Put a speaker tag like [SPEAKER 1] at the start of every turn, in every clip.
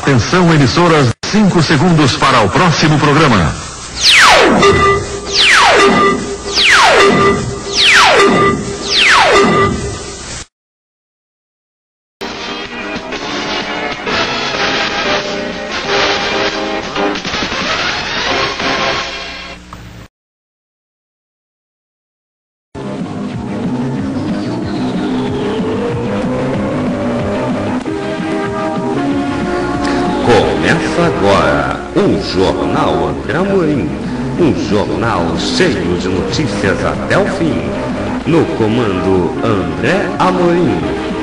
[SPEAKER 1] Atenção, emissoras, 5 segundos para o próximo programa.
[SPEAKER 2] Começa agora o Jornal André Amorim, um jornal cheio de notícias até o fim. No comando André Amorim.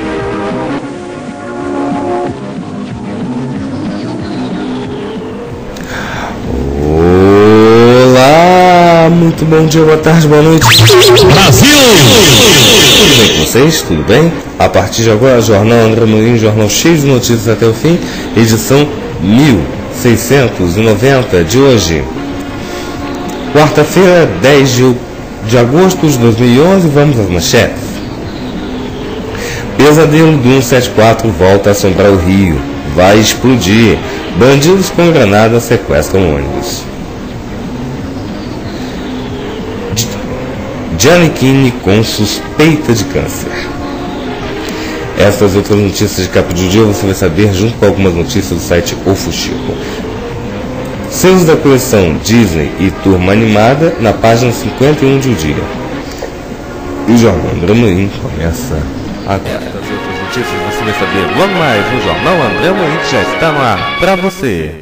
[SPEAKER 3] Olá, muito bom dia, boa tarde, boa noite.
[SPEAKER 4] Brasil!
[SPEAKER 3] Tudo bem com vocês? Tudo bem? A partir de agora, Jornal André Amorim, jornal cheio de notícias até o fim, edição 1690 de hoje. Quarta-feira, 10 de agosto de 2011, vamos às manchetes. Pesadelo do 174 volta a assombrar o Rio. Vai explodir. Bandidos com granada sequestram ônibus. Giannichini com suspeita de câncer. Essas outras notícias de capa de dia você vai saber junto com algumas notícias do site O Fuxico. Selos da coleção Disney e Turma Animada na página 51 de O Dia. E o Jornal André Amorim começa agora.
[SPEAKER 2] Essas outras notícias você vai saber logo mais no Jornal André Amorim, que já está no ar para você.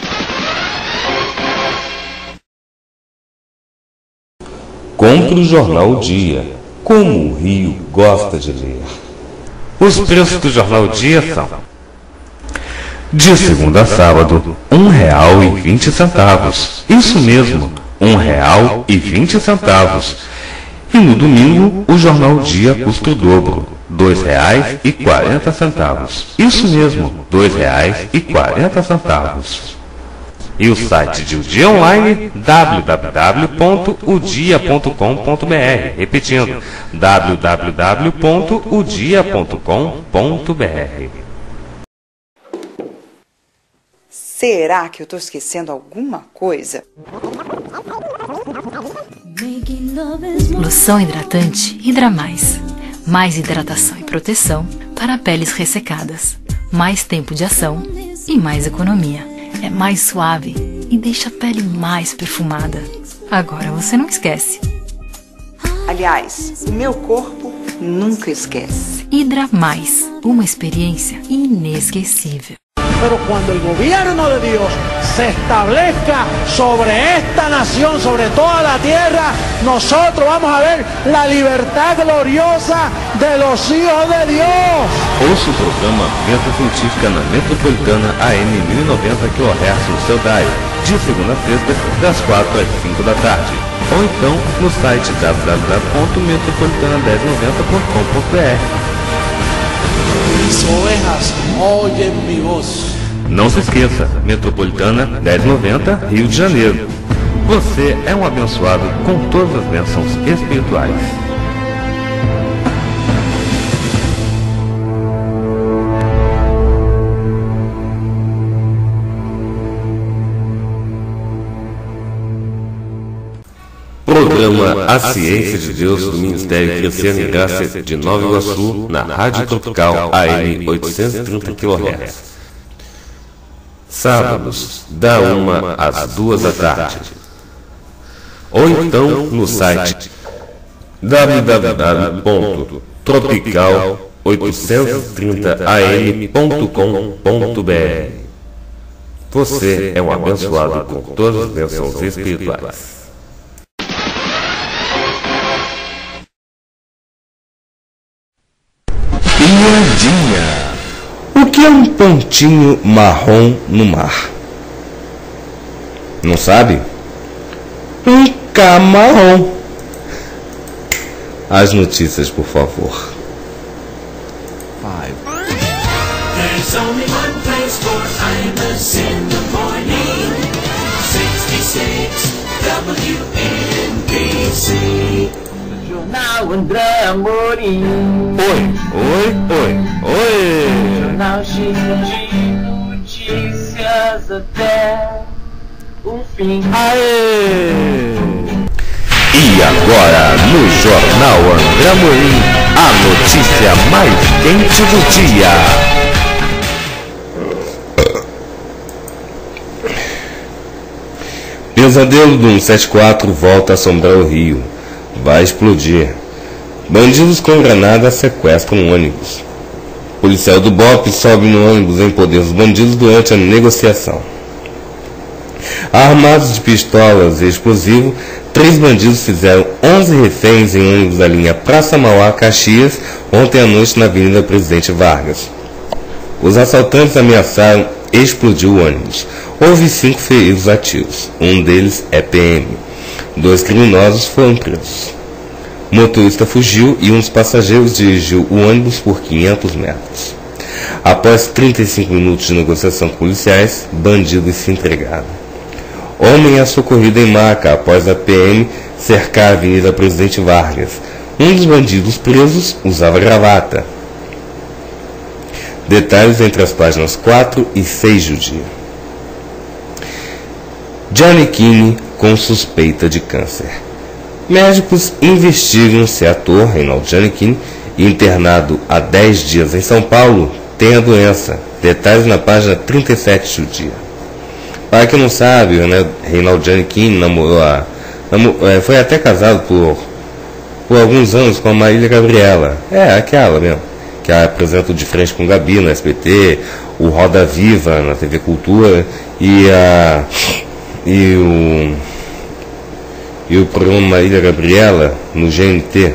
[SPEAKER 3] Compre o Jornal O Dia. Como o Rio gosta de ler.
[SPEAKER 2] Os preços do Jornal Dia são: de segunda a sábado, R$1,20. Isso mesmo, R$1,20. E no domingo, o Jornal Dia custa o dobro, R$2,40. Isso mesmo, R$2,40. E o site de O Dia Online, www.odia.com.br. Repetindo, www.odia.com.br.
[SPEAKER 5] Será que eu estou esquecendo alguma coisa?
[SPEAKER 6] Loção hidratante Hidra Mais. Mais hidratação e proteção para peles ressecadas. Mais tempo de ação e mais economia. É mais suave e deixa a pele mais perfumada. Agora você não esquece.
[SPEAKER 5] Aliás, o meu corpo nunca esquece.
[SPEAKER 6] Hidra Mais, uma experiência inesquecível.
[SPEAKER 7] Pero cuando el gobierno de Dios se establezca sobre esta nación, sobre toda la tierra, nosotros vamos a ver la libertad gloriosa de los hijos de Dios.
[SPEAKER 2] Ouça o programa Meta Científica na Metropolitana AM 1090 kHz no seu dial, de segunda a sexta, das 4 às 5 da tarde. Ou então no site www.metropolitana1090.com.br.
[SPEAKER 7] Mis ovejas oyen mi voz.
[SPEAKER 2] Não se esqueça, Metropolitana 1090, Rio de Janeiro. Você é um abençoado com todas as bênçãos espirituais. Programa A Ciência de Deus do Ministério Crescendo em Graça de Nova Iguaçu, na Rádio Tropical AM 830 kHz. Sábados, da 1 às 2 da tarde. Ou então no site www.tropical830am.com.br. Você é um abençoado com todas as bênçãos espirituais.
[SPEAKER 3] Piadinha. O que é um pontinho marrom no mar? Não sabe? Um camarão. As notícias, por favor.
[SPEAKER 8] There's only one place for Imus in the morning. 66 WNBC.
[SPEAKER 9] Jornal André Amorim.
[SPEAKER 2] Oi.
[SPEAKER 9] Jornal cheio de notícias. Mas até o fim.
[SPEAKER 7] Aê!
[SPEAKER 2] E agora, no Jornal André Amorim, a notícia mais quente do dia.
[SPEAKER 3] Pesadelo do 174 volta a assombrar o Rio. Vai explodir. Bandidos com granada sequestram um ônibus. Policial do BOPE sobe no ônibus em poder dos bandidos durante a negociação. Armados de pistolas e explosivo, 3 bandidos fizeram 11 reféns em ônibus da linha Praça Mauá Caxias ontem à noite na Avenida Presidente Vargas. Os assaltantes ameaçaram explodir o ônibus. Houve 5 feridos a tiros. Um deles é PM. 2 criminosos foram presos. O motorista fugiu e um dos passageiros dirigiu o ônibus por 500 metros. Após 35 minutos de negociação com policiais, bandidos se entregaram. Homem é socorrido em maca após a PM cercar a Avenida Presidente Vargas. Um dos bandidos presos usava gravata. Detalhes entre as páginas 4 e 6 do dia. Giannichini com suspeita de câncer. Médicos investigam se ator Reinaldo Giannichini, internado há 10 dias em São Paulo, tem a doença. Detalhes na página 37 do dia. Para quem não sabe, né, Reinaldo Giannichini foi até casado por alguns anos com a Marília Gabriela. É, aquela mesmo, que apresenta o De Frente com Gabi no SBT, o Roda Viva na TV Cultura e o programa Marília Gabriela no GNT.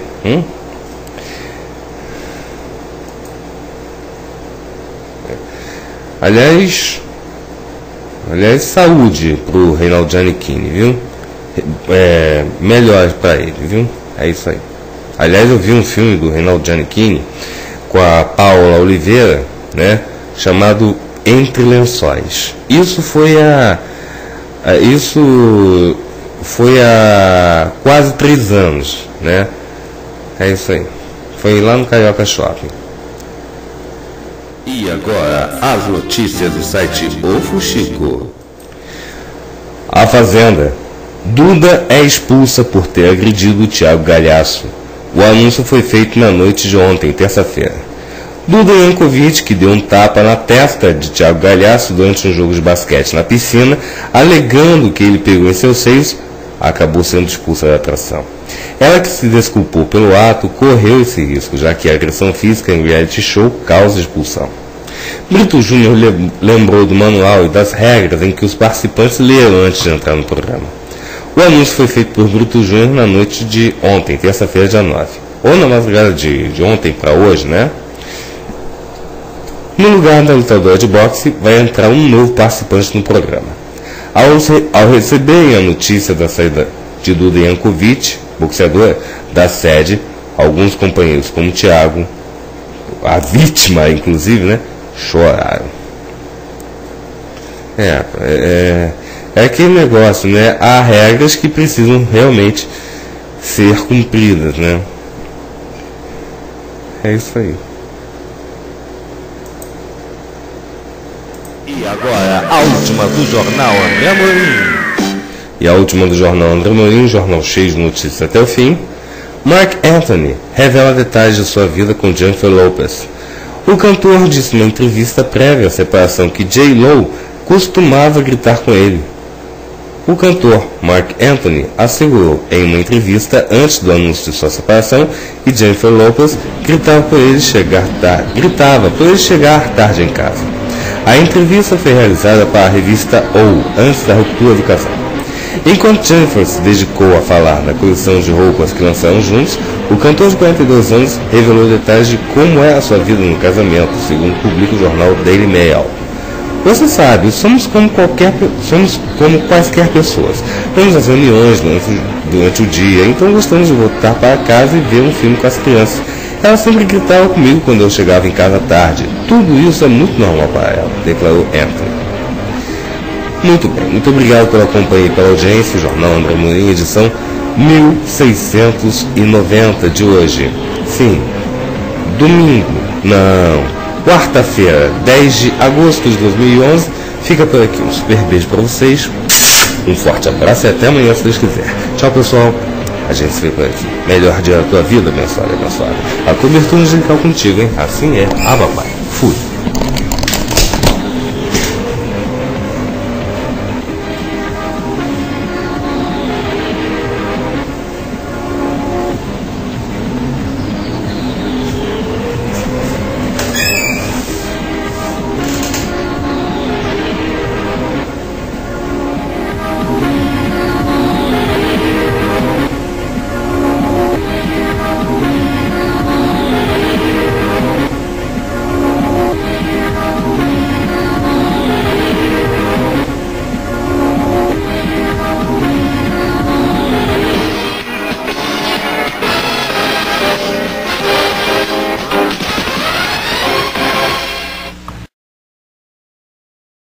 [SPEAKER 3] Aliás, saúde pro Reinaldo Giannichini, viu? Melhor para ele, viu? É isso aí. Aliás, eu vi um filme do Reinaldo Giannichini com a Paula Oliveira, né? Chamado Entre Lençóis. Isso foi há quase 3 anos, né? É isso aí. Foi lá no Carioca Shopping.
[SPEAKER 2] E agora, as notícias do site O Fuxico.
[SPEAKER 3] A Fazenda. Duda é expulsa por ter agredido Thiago Galhaço. O anúncio foi feito na noite de ontem, terça-feira. Duda Yankovic, que deu um tapa na testa de Thiago Galhaço durante um jogo de basquete na piscina, alegando que ele pegou em seus seios, acabou sendo expulsa da atração. Ela, que se desculpou pelo ato, correu esse risco, já que a agressão física em reality show causa expulsão. Brito Júnior lembrou do manual e das regras em que os participantes leram antes de entrar no programa. O anúncio foi feito por Brito Júnior na noite de ontem, terça-feira, dia 9. Ou na madrugada de ontem para hoje, né? No lugar da lutadora de boxe, vai entrar um novo participante no programa. Ao receberem a notícia da saída de Duda Yankovic, boxeadora, da sede, alguns companheiros como Thiago, a vítima inclusive, né, choraram. É aquele negócio, né? Há regras que precisam realmente ser cumpridas, né? É isso aí.
[SPEAKER 2] E agora, a última do Jornal André Amorim.
[SPEAKER 3] E a última do Jornal André Amorim, jornal cheio de notícias até o fim. Marc Anthony revela detalhes de sua vida com Jennifer Lopez. O cantor disse numa entrevista prévia à separação que J.Lo costumava gritar com ele. O cantor Marc Anthony assegurou em uma entrevista antes do anúncio de sua separação que Jennifer Lopez gritava por ele chegar tarde em casa. A entrevista foi realizada para a revista O, antes da ruptura do casal. Enquanto Jennifer se dedicou a falar da coleção de roupas que lançaram juntos, o cantor de 42 anos revelou detalhes de como é a sua vida no casamento, segundo publica o jornal Daily Mail. Você sabe, somos como quaisquer pessoas. Temos as reuniões durante o dia, então gostamos de voltar para casa e ver um filme com as crianças. Ela sempre gritava comigo quando eu chegava em casa tarde. Tudo isso é muito normal para ela, declarou Anthony. Muito bem, muito obrigado pela companhia e pela audiência. O Jornal André Amorim, edição 1690 de hoje. Sim, domingo, não, quarta-feira, 10 de agosto de 2011, fica por aqui. Um super beijo pra vocês. Um forte abraço e até amanhã, se Deus quiser. Tchau, pessoal. A gente se vê por aqui. Melhor dia da tua vida, abençoado e abençoado. A cobertura angelical contigo, hein? Assim é. Ah, papai. Fui.